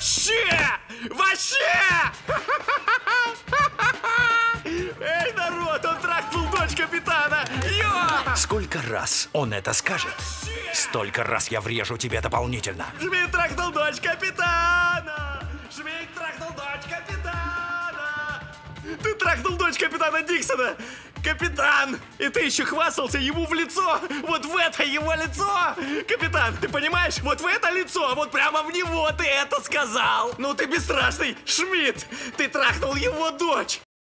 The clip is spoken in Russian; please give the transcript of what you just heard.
Вообще! Вообще! Эй, народ, он трахнул дочь капитана! Йо! Сколько раз он это скажет, столько раз я врежу тебе дополнительно. Шмидт трахнул дочь капитана! Шмидт трахнул дочь капитана! Ты трахнул дочь капитана Диксона! Капитан! И ты еще хвастался ему в лицо! Вот в это его лицо! Капитан, ты понимаешь? Вот в это лицо! Вот прямо в него ты это сказал! Ну ты бесстрашный! Шмидт! Ты трахнул его дочь!